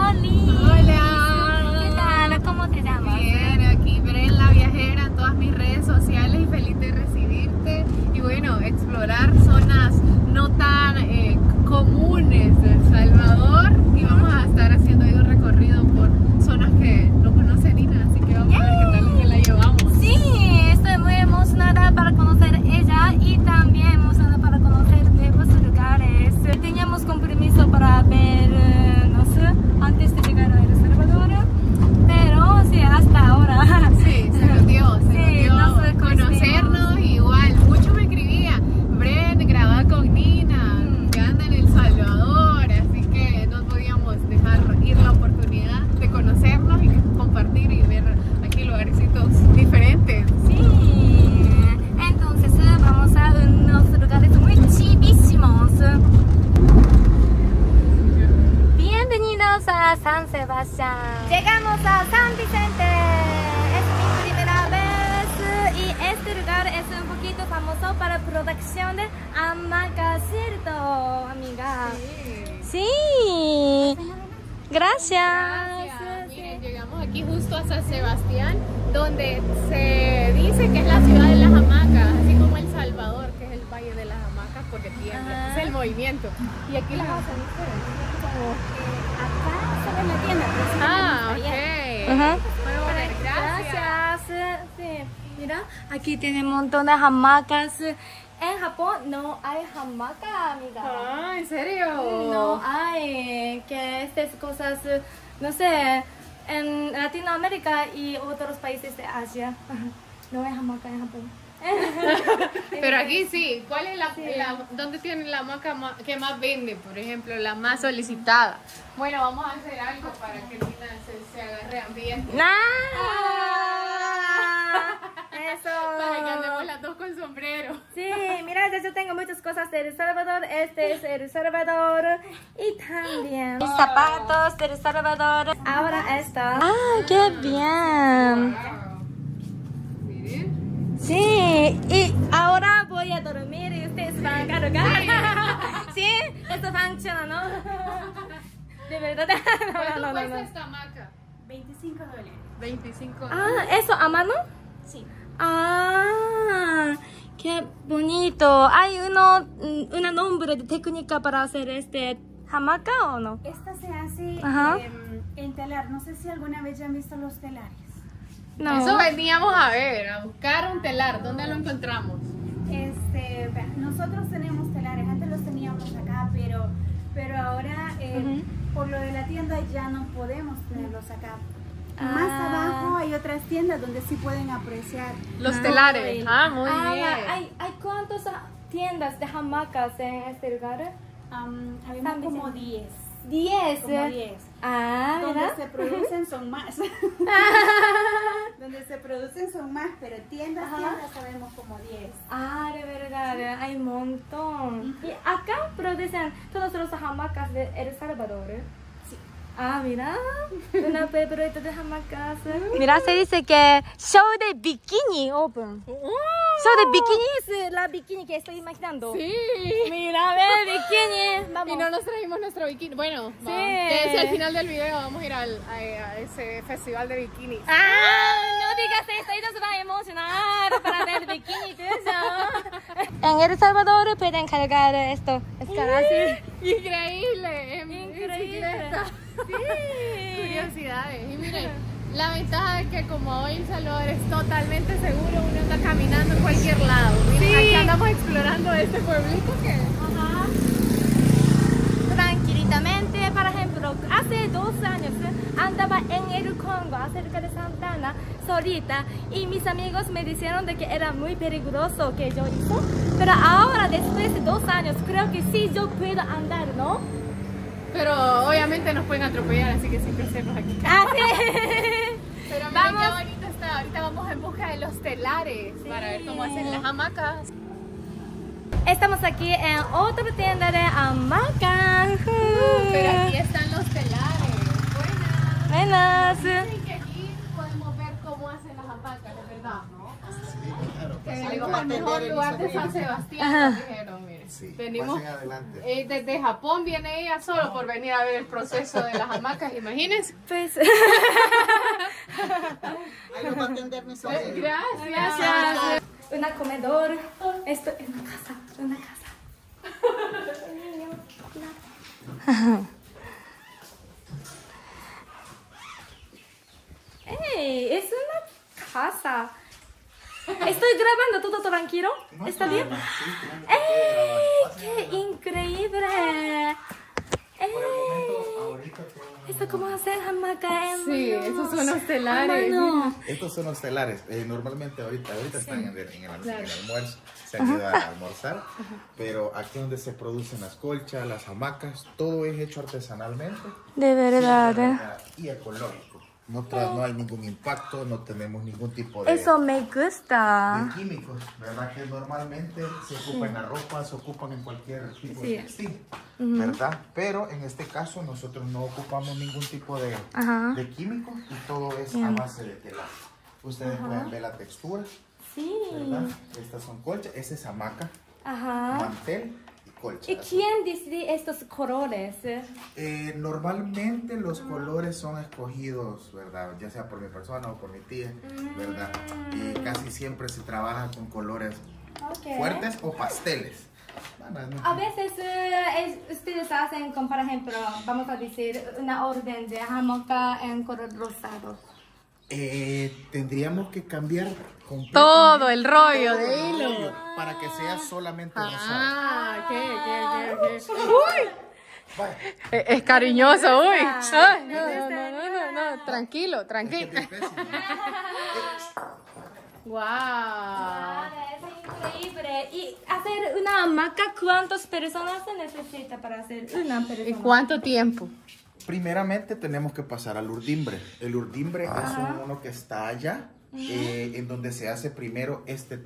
Oli. Hola. ¿Qué tal? ¿Cómo te llamas? Bien, aquí Bren, la viajera, en todas mis redes sociales y feliz de recibirte. Y bueno, explorar zonas no tan comunes de El Salvador. Y vamos a estar haciendo ahí un recorrido por zonas que no conoce Nina, así que vamos a ver qué tal que la llevamos. Sí, estoy muy emocionada para conocer ella y también emocionada para conocer nuevos lugares. Teníamos compromiso para vernos antes de llegar a El Salvador, pero sí, hasta ahora. Sí, se nos dio nos conocernos. Igual, mucho me escribía, Bren, graba con Nina, que anda en El Salvador, así que no podíamos dejar ir la oportunidad de conocernos y compartir y ver aquí lugarcitos diferentes. Sí, entonces vamos a unos lugares muy chivísimos. Bienvenidos a San Sebastián. Llegamos a San Vicente. Es mi primera vez y este lugar es un poquito famoso para producción de hamaca, ¿cierto, amiga? Sí. Gracias. Miren, llegamos aquí justo a San Sebastián, donde se dice que es la ciudad de las hamacas, así como El Salvador, que es el valle de las hamacas, porque tiembla, es el movimiento. Y aquí las hacen Acá se ve la tienda. ok. Bueno, Gracias. Sí. Mira, aquí tiene un montón de hamacas. En Japón no hay hamaca, amiga. Ah, ¿en serio? No hay. Que estas cosas, no sé, en Latinoamérica y otros países de Asia. No hay hamaca en Japón. Pero aquí sí. ¿Cuál es dónde tienen la hamaca que más vende, por ejemplo, la más solicitada? Bueno, vamos a hacer algo para que Nina se agarre ambiente. Eso. Para que andemos las dos con sombrero. Sí, mira, yo tengo muchas cosas de El Salvador. Este es El Salvador. Y también mis zapatos de El Salvador. Ahora esta. ¡Ah, qué bien! Wow. Miren. Sí, y ahora voy a dormir y ustedes van a cargar. Sí, esto funciona, ¿no? De verdad. ¿Cuánto cuesta esta hamaca? $25. 25. Ah, ¿eso a mano? Sí. Ah, qué bonito. ¿Hay un nombre de técnica para hacer este hamaca o no? Esta se hace Ajá. en telar. No sé si alguna vez ya han visto los telares. No. Eso veníamos a ver, a buscar un telar. ¿Dónde lo encontramos? Vea, nosotros tenemos telares. Antes los teníamos acá, pero ahora por lo de la tienda ya no podemos tenerlos acá. Más abajo hay otras tiendas donde sí pueden apreciar Los telares. Ah, muy bien. ¿Hay cuántas tiendas de hamacas en este lugar? Habemos como 10. 10. Como 10. Ah, Donde ¿verdad? se producen son más. Donde se producen son más, pero tiendas sabemos como 10. Ah, de verdad, hay un montón. Y acá producen todos los hamacas de El Salvador. Sí. Ah, mira, una peperita de hamacas. Mira, se dice que show de bikini open. Show de bikini es la bikini que estoy imaginando. Sí. Mira, ve, bikini. Vamos. Y no nos trajimos nuestro bikini. Bueno, Sí. que es al final del video vamos a ir a ese festival de bikinis. Ah, no digas esto, ellos se van a emocionar para ver bikini de eso. En El Salvador pueden cargar esto. Es así. Increíble. Increíble. Sí. Curiosidades. Y miren, la ventaja es que como hoy El Salvador es totalmente seguro, uno anda caminando en cualquier lado. Miren, Sí. aquí andamos explorando este pueblito que... Tranquilamente, por ejemplo, hace 2 años andaba en el Congo, cerca de Santana, solita, y mis amigos me dijeron de que era muy peligroso que yo hizo, pero ahora, después de 2 años, creo que sí yo puedo andar, ¿no? Pero obviamente nos pueden atropellar, así que siempre hacemos aquí. Ah, sí. Pero miren Vamos. qué bonito está. Ahorita vamos en busca de los telares para ver cómo hacen las hamacas. Estamos aquí en otra tienda de hamacas. Pero aquí están los telares. Buenas. Dicen que aquí podemos ver cómo hacen las hamacas, de verdad, ¿no? Sí, claro. Que venimos al mejor lugar de San Sebastián, dijeron, miren. Sí, Venimos pasen adelante. desde Japón, viene ella solo por venir a ver el proceso de las hamacas, imagínense. Pues, Ahí lo va a atender mi sobrino. Gracias. una comedor. Esto es una casa, una casa. Niño, ¡Ey! Es una casa. Estoy grabando todo tranquilo. No ¿Está hay bien? problema, sí, claro que ¡Ey! puede ¡Qué grabar. increíble! Por el momento, ¡Ey! ahorita Esto como hacer hamaca en Sí, mano. esos son los A telares. mano. estos son los telares. Normalmente ahorita están en el Claro. almuerzo, se han ido a almorzar, pero aquí donde se producen las colchas, las hamacas, todo es hecho artesanalmente. De verdad. Y ecológico. No hay ningún impacto, no tenemos ningún tipo de, Eso me de gusta. químicos, ¿verdad? Que normalmente se ocupan en la ropa, se ocupan en cualquier tipo de textil, ¿verdad? Pero en este caso nosotros no ocupamos ningún tipo de químico y todo es a base de telar. Ustedes pueden ver la textura, Sí. ¿verdad? Estas son colchas, esa es hamaca, Ajá. mantel y colcha. ¿Y quién decide estos colores? Normalmente los colores son escogidos, ¿verdad? Ya sea por mi persona o por mi tía, ¿verdad? Y casi siempre se trabaja con colores fuertes o pasteles. A veces ustedes hacen, como por ejemplo, vamos a decir, una orden de hamaca en color rosado. Tendríamos que cambiar completamente Todo el rollo todo de el hilo. rollo para que sea solamente rosado. ¿Qué? ¡Uy! Vaya, Es cariñoso, uy. gusta. Ay, no, tranquilo. es que es bien pésimo. Wow. Es increíble. Y hacer una hamaca, ¿cuántas personas se necesita para hacer una persona? ¿Y cuánto tiempo? Primeramente tenemos que pasar al urdimbre. El urdimbre es uno que está allá, en donde se hace primero esta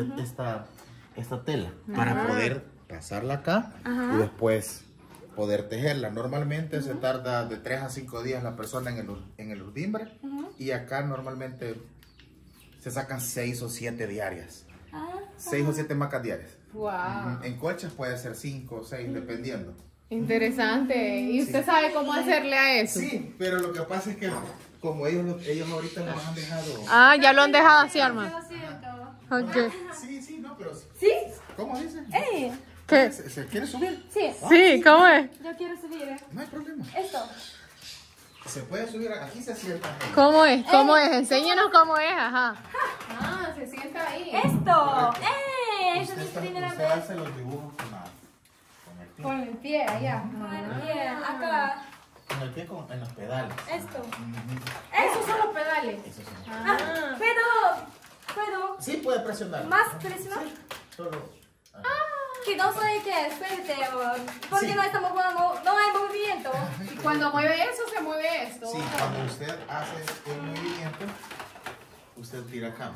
tela para poder pasarla acá y después poder tejerla. Normalmente se tarda de 3 a 5 días la persona en el urdimbre y acá normalmente se sacan 6 o 7 diarias. 6 o 7 macas diarias. Wow. En colchas puede ser 5 o 6 dependiendo. Interesante. ¿Y usted sabe cómo hacerle a eso? Sí, pero lo que pasa es que como ellos ahorita nos han dejado. Ah, ya lo han dejado así, Arma. Lo siento. Ok. Sí, no, pero. ¿Sí? ¿Cómo dice? ¡Ey! ¿Qué? ¿Se quiere subir? Sí. Sí, ¿cómo es? Yo quiero subir. No hay problema. Esto. Se puede subir, aquí se sienta. ¿Cómo es? ¿Cómo es? Enséñanos cómo es, ajá. Ah, se sienta ahí. Esto. ¡Ey! Esa es mi Usted primera usted vez. hace los dibujos con el pie. Con el pie, allá. Con el pie. Acá. Con el pie en los pedales. Esto. Esos son los pedales. Eso sí. Ah, pero puedo Sí, puede presionar. más presionar. Sí, solo. Que no soy que suerte porque Sí. no estamos jugando, no hay movimiento. Y cuando mueve eso, se mueve esto. Sí, cuando usted hace el movimiento, usted tira acá.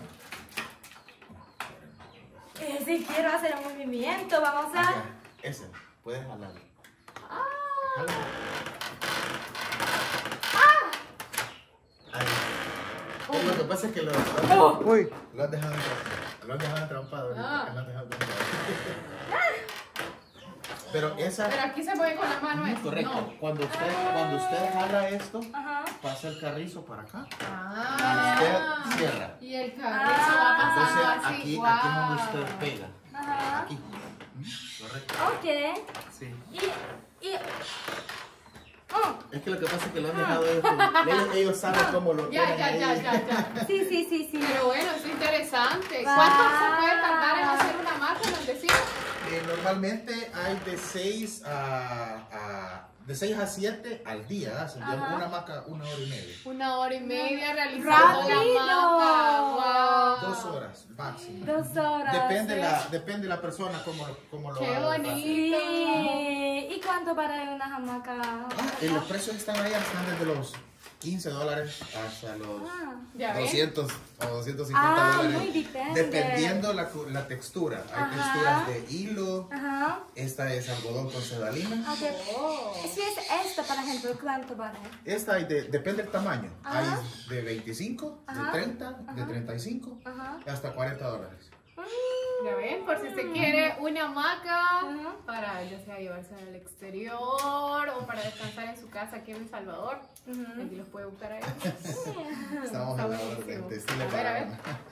Si quiero hacer un movimiento, vamos a. Acá, ese, puedes jalarlo. Jálalo. Ahí. Lo que pasa es que lo han dejado entrampado. ahorita, lo han dejado entrampado. Pero esa. Pero aquí se mueve con la mano esto. Correcto. No. Cuando usted jala esto, Ajá. pasa el carrizo para acá. Ah. Usted cierra. Y el carrizo va pasando Entonces así. aquí, Wow. aquí es donde usted pega. Ajá. Aquí. Correcto. Ok. Sí. Y. Es que lo que pasa es que lo han dejado ellos saben cómo lo Ya. tienen ahí. Sí. Pero bueno, es interesante. Wow. ¿Cuánto se puede tardar en hacer una marca, nos decía? Normalmente hay de 6 a 7 al día. Hacen una hamaca 1 hora y media. 1 hora y media realizando ¡Rápido! la marca. Wow. 2 horas máximo. 2 horas. Depende de la persona cómo lo Qué haga. bonito. Sí. ¿Y cuánto para una hamaca? Los precios están ahí, están desde los $15 hasta los Ya ven. 200 o 250 muy dólares. depende. Dependiendo la textura. Hay texturas de hilo. Ajá. Esta es algodón con sedalina. Ok. Si es esto, por ejemplo, ¿cuánto vale? Esta depende del tamaño. Ajá. Hay de 25, de 30, de 35 Ajá. hasta $40. Ya ven, por si usted quiere una hamaca para ya sea llevarse al exterior o para descansar en su casa aquí en El Salvador, aquí los puede buscar ahí. Estamos a la orden. Decirle A para ver.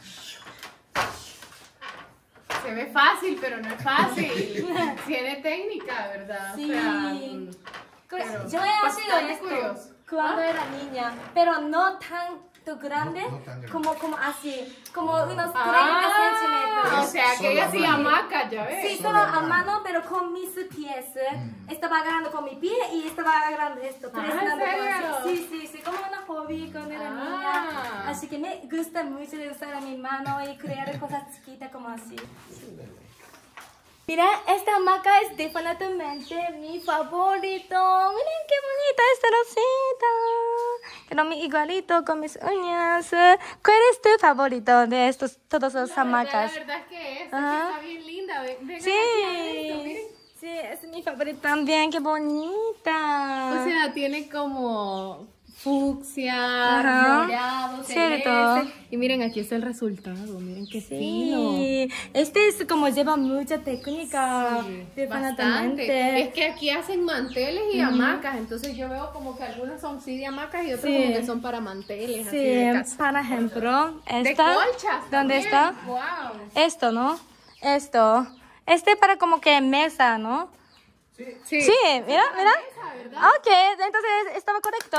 Se ve fácil, pero no es fácil. Tiene técnica, ¿verdad? Sí. O sea, pero yo he sido bastante esto curioso. cuando era niña, pero no tanto grande, No tan grande. como así, como unos 30 O centímetros. sea, que Solo ella a sí mano. hamaca, ya ves. Sí, solo solo a a mano. mano, pero con mis pies. Estaba agarrando con mi pie y estaba agarrando esto. ¿en presionando con serio? así. Sí, como una hobby cuando era niña. Así que me gusta mucho de usar a mi mano y crear cosas chiquitas como así. Mira, esta hamaca es definitivamente mi favorito. Miren qué bonita esta rosita. Quedó igualito con mis uñas. ¿Cuál es tu favorito de estos, todos los hamacas? La verdad es que esta Ajá. está bien linda. Vengan Sí, aquí a ver esto, miren. sí, es mi favorito también. Qué bonita. O sea, tiene como fucsia, Ajá. morado, Cierto. celeste. Y miren, aquí está el resultado. Miren qué fino. Sí, este es como lleva mucha técnica. Sí, definitivamente. bastante. Es que aquí hacen manteles y hamacas, entonces yo veo como que algunas son sí de hamacas y otras Sí. como que son para manteles, así de Sí, casa. por ejemplo, De esta. colchas. ¿Dónde también. está? Wow. Esto, ¿no? Esto. Este para como que mesa, ¿no? Sí. Sí, mira, mira. Esa, ¿verdad? Ok, entonces estaba correcto.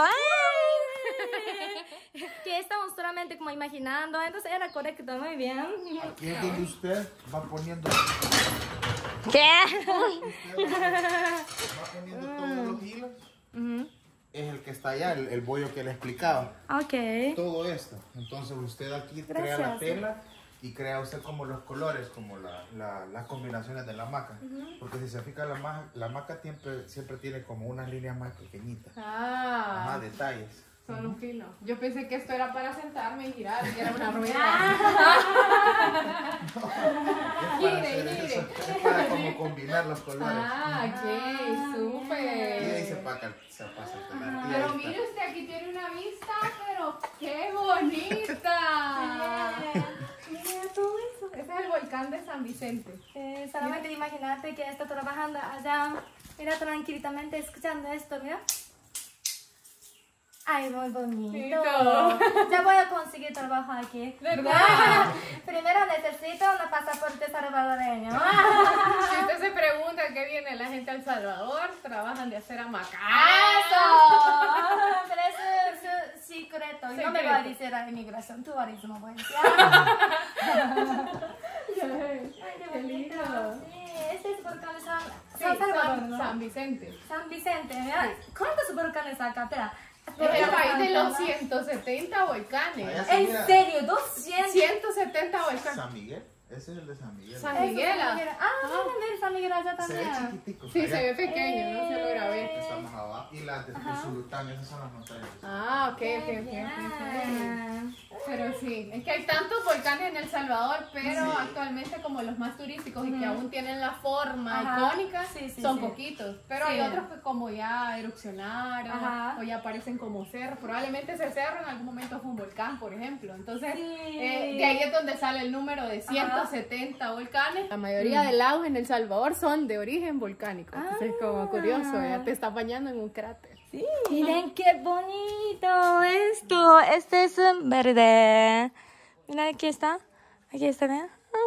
¡Ay! Que estamos solamente como imaginando, entonces era correcto, muy bien. Aquí es donde usted va poniendo, ¿Qué? va poniendo todos los hilos. Es el que está allá, el bollo que le explicaba. Ok. Todo esto. Entonces usted aquí crea la Gracias. tela y crea usted como los colores, como las combinaciones de la maca. Porque si se fija, la maca siempre tiene como unas líneas más pequeñitas. Ah, Más detalles. son un filo. Yo pensé que esto era para sentarme y girar, que era una rueda. Es para hacer eso, es para como combinar los colores. Ah, ok, Y súper. ahí se pasa el telar. Y Pero ahí mire está. usted, aquí tiene una vista, pero qué bonita. Mira todo eso. Ese es el volcán de San Vicente. Solamente imagínate que está trabajando allá, mira, tranquilamente escuchando esto, mira. Ay, muy bonito. Bonito. Ya voy a conseguir trabajo aquí. ¿Verdad? Primero necesito un pasaporte salvadoreño. Si usted se pregunta qué viene la gente a El Salvador, trabajan de hacer hamacas. Pero eso es secreto. Yo no me voy a decir a la inmigración, tú eres no voy a decir. Ay, qué lindo. Sí, este es volcán de Sí, San Salvador, ¿no? San Vicente. San Vicente, mira. ¿Cuántos volcanes acá? Espera. Es el país de los 170 volcanes. Allá se ¿En mira serio? 200. 170 volcanes. San Miguel. Ese es el de San Miguel. San Eso es Miguel. San Miguel. Ah, miren, San Miguel allá Se ve también. chiquitico. Sí, allá se ve pequeño, no se logra ver. Estamos abajo. Y las de Zulután, esas son las montañas. Ah, ok. Bien. Pero sí, es que hay tantos volcanes en El Salvador, pero actualmente como los más turísticos y que aún tienen la forma Ajá. icónica, Sí, sí, son sí. poquitos. Pero Sí. hay otros que como ya erupcionaron Ajá. o ya aparecen como cerros. Probablemente ese cerro en algún momento fue un volcán, por ejemplo. Entonces, Sí. de ahí es donde sale el número de 170 volcanes. La mayoría de lagos en El Salvador son de origen volcánico. Entonces es como curioso, ya te estás bañando en un cráter. Sí. Miren qué bonito esto. Este es verde. Mira, aquí está. Aquí está, ¿ven?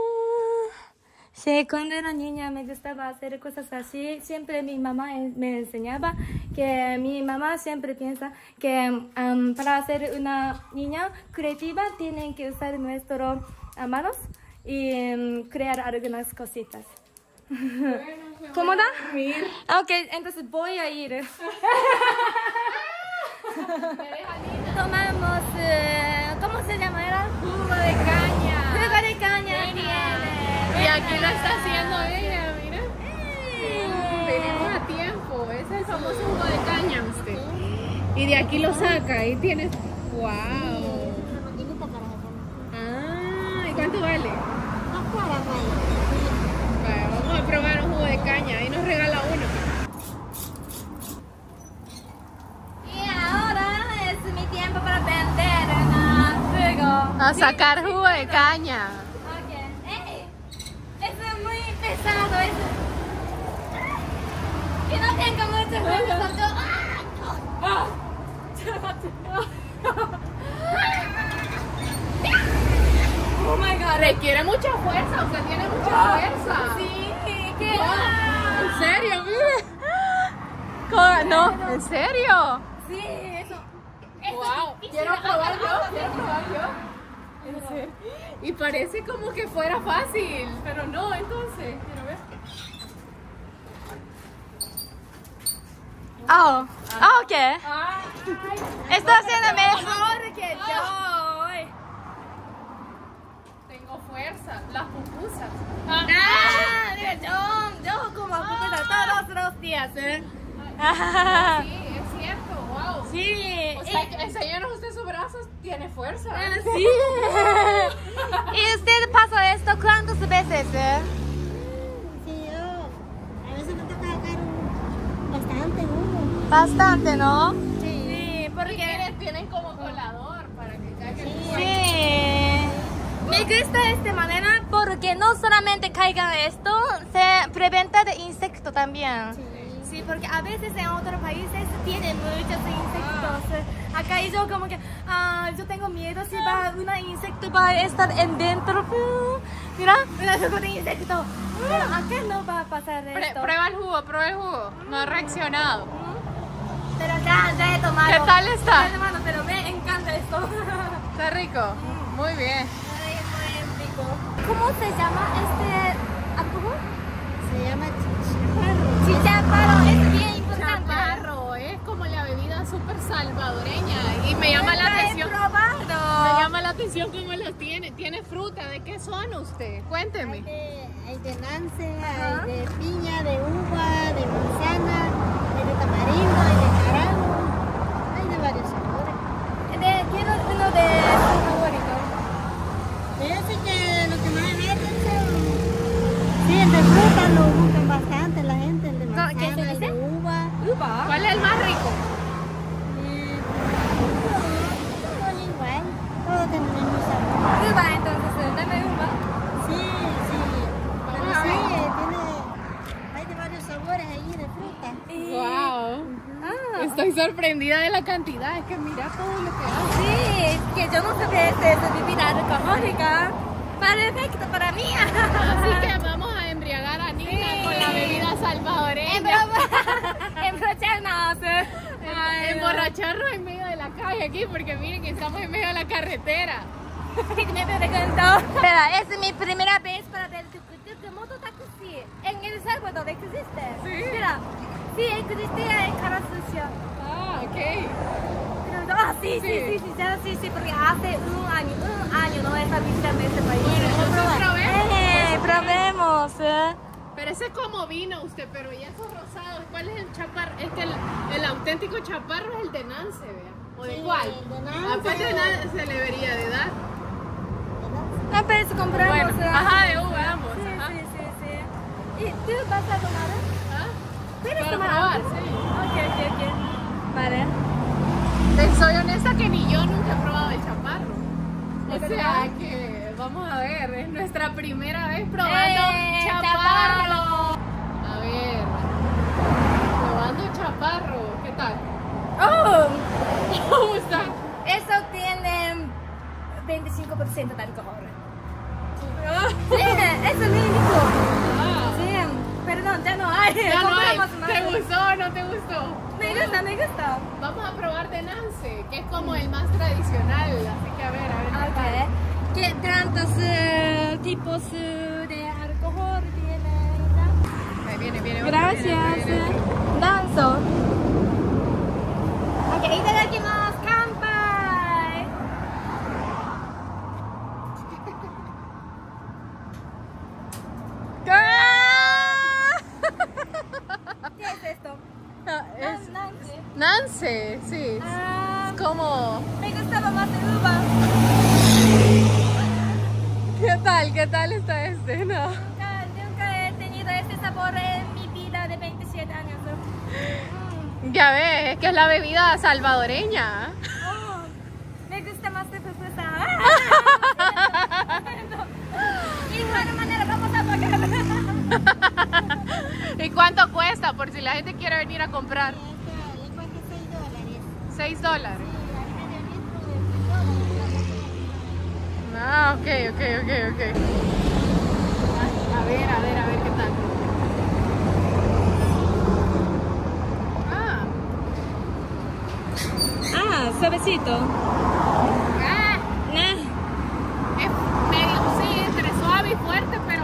Sí, cuando era niña me gustaba hacer cosas así. Siempre mi mamá me enseñaba que mi mamá siempre piensa que para ser una niña creativa tienen que usar nuestras manos y crear algunas cositas. ¿Cómoda? Ok, entonces voy a ir. Tomamos, ¿cómo se llama? ¿Era? Jugo de caña. Jugo de caña tiene. Y aquí lo está haciendo ella, mira. Venimos a tiempo. Ese es el famoso jugo de caña, usted. Y de aquí lo saca y tienes. ¡Wow! Ah, ¿y cuánto vale? Vaya, vamos a probar un jugo de caña. Ahí nos regala uno. Y ahora es mi tiempo para vender jugo. A sacar jugo de caña. Ok. ¡Ey! Oh my god, requiere mucha fuerza, usted tiene mucha fuerza. Sí, ¿qué? ¿En serio? Mire. No, ¿en serio? Sí, eso. Wow, quiero probar yo. ¿En serio? Y parece como que fuera fácil, pero no, entonces, quiero ver. Oh, ok. Estoy haciendo mejor mejor que yo. Tengo fuerza, las pupusas. Yo como pupusas todos los días, ¿eh? Sí, es cierto, wow. Sí. O sea, que enséñanos usted su brazo, tiene fuerza. Sí. ¿Y usted pasa esto cuántas veces? Sí, yo. A veces me toca sacar bastante humo. Bastante, ¿no? Sí. Porque Tienen como colador para que caiga el humo. sí. Me gusta esta manera porque no solamente caiga esto, se preventa de insectos también. Sí, porque a veces en otros países tienen muchos insectos. Acá yo como que, yo tengo miedo si va un insecto va a estar en dentro. Mira, un jugo de insecto. Pero acá no va a pasar esto. Prueba el jugo, no ha reaccionado. Pero ya he tomado. ¿Qué tal está? Ya he tomado, pero me encanta esto. ¿Está rico? Muy bien. Muy rico. ¿Cómo se llama este alcohol? Se llama chicharro. Chicharro, es bien importante. Chaparro, es como la bebida súper salvadoreña y me llama la Nunca he atención. probado. Me llama la atención cómo lo tiene. Tiene fruta. ¿De qué son usted? Cuénteme. Hay de nance, hay de piña, de uva, de manzana, hay de tamarindo, hay de naranjo, hay de varios sabores. Quiero uno de su favorito. Parece que lo que más venden son... Sí, el de fruta lo buscan bastante la gente, el de manzana, ¿Qué se el de dice? uva. Uva. ¿Cuál es el más rico? Todo igual, todo tiene el mismo sabor. Uva, entonces, dame uva. Sí, sí. Pero Vamos a sí, ver. hay de varios sabores ahí de fruta. Wow. Estoy sorprendida de la cantidad. Es que mira todo lo que hay. Sí, que yo no sabía de bebida alcohólica. Perfecto para mí. Así que vamos a embriagar a Nina con la bebida salvadoreña. Emborracharnos. Emborracharnos en medio de la calle aquí, porque miren que estamos en medio de la carretera. Espera, es mi primera vez para ver tu mototaxi. En El Salvador existe. Sí. Mira, sí existe en Carasucia. Ah, ok. Sí, porque hace un año no está visitando este país. Bueno, entonces Probemos. Pero ese es como vino usted, pero y esos rosados, ¿cuál es el chaparro? Es que el auténtico chaparro es el de Nance, ¿vea? ¿O de Sí, cuál? el de Nance. ¿A cuál de Nance se le debería de dar? No, pero eso compramos. Bueno, ajá, de uva, ambos, Sí, ajá. sí. ¿Y tú vas a tomar? ¿Ah? ¿Quieres Para tomar probar, algo? sí. Ok. Vale. Soy honesta que ni yo nunca he probado el chaparro. ¿De O sea verdad? que, vamos a ver, es nuestra primera vez probando chaparro. chaparro. A ver, probando chaparro, ¿qué tal? Oh, ¿Cómo está? eso tiene 25% de alcohol. Sí, eso es único. Ah, Sí, perdón, ya no hay. ya no hay. Compramos más. ¿Te gustó o no te gustó? Me gusta. Vamos a probar de Nance, que es como el más tradicional, así que a ver qué tal. Ok. ¿Qué tantos tipos de alcohol tiene? Ahí viene. Gracias. viene. Danzo. Ok, itadakimasu. Kanpai. ¿Qué es esto? Es Nance. Nance, sí. Ah, Es como... me gustaba más de uva. ¿Qué tal está este? No. Nunca he tenido este sabor en mi vida de 27 años. Ya ves, es que es la bebida salvadoreña. Oh, me gusta más de pupusa. Y de igual manera vamos a pagar. ¿Y cuánto cuesta? Por si la gente quiere venir a comprar. Le cuesta $6. $6. Ah, ok. A ver qué tal. Suavecito. Es medio, sí, entre suave y fuerte, pero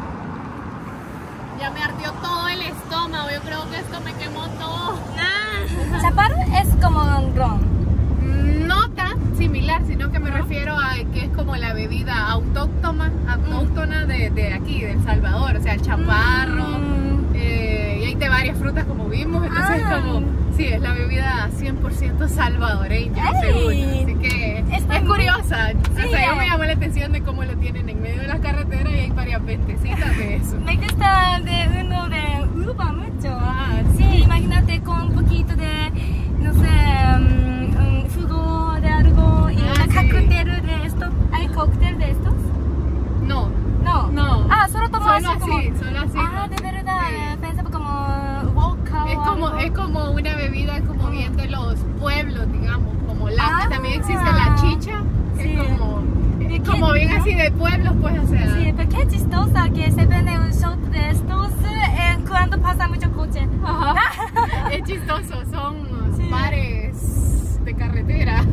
ya me ardió todo el estómago. Yo creo que esto me quemó todo. Chaparro es como un ron. No tan similar, sino que me refiero a que es como la bebida autóctona de aquí, de El Salvador. O sea, el chaparro. Y hay de varias frutas como vimos. Entonces es como... Sí, es la bebida 100% salvadoreña, seguro. Así que es curiosa. Sí, o sea, yo me llamó la atención de cómo lo tienen en medio de la carretera y hay varias ventecitas de eso. Me gusta de uno de uva mucho. Sí. Sí, imagínate con un poquito de, no sé, jugo de algo y un cóctel de esto. ¿Hay cóctel de estos? No. Solo tomas solo así. De verdad. Sí. Pensaba como vodka. Es como una bebida como bien de los pueblos, digamos, como también existe la chicha, que es como bien así de pueblos, pues, o sea. Sí, pero qué chistosa que se vende un shot de estos cuando pasa mucho coche. Ajá. Es chistoso, son bares de carretera.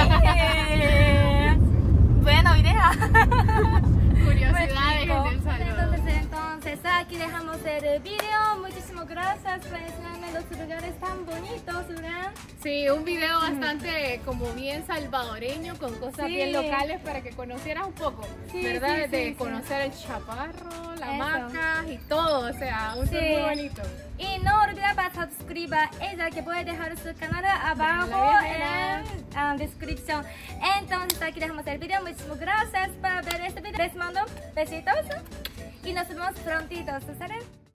Buena idea. Curiosidades en El Salvador. Entonces aquí dejamos el video. Muchísimas gracias por enseñarme los lugares tan bonitos, ¿verdad? Sí, un video bastante como bien salvadoreño, con cosas bien locales para que conocieras un poco, ¿verdad? De conocer el chaparro, la hamaca y todo, o sea, un tour muy bonito. Y no olvides para suscribir a ella, que puede dejar su canal abajo en la descripción. Entonces aquí dejamos el video. Muchísimas gracias por ver este video. Les mando besitos y nos vemos prontito. ¿Sabes?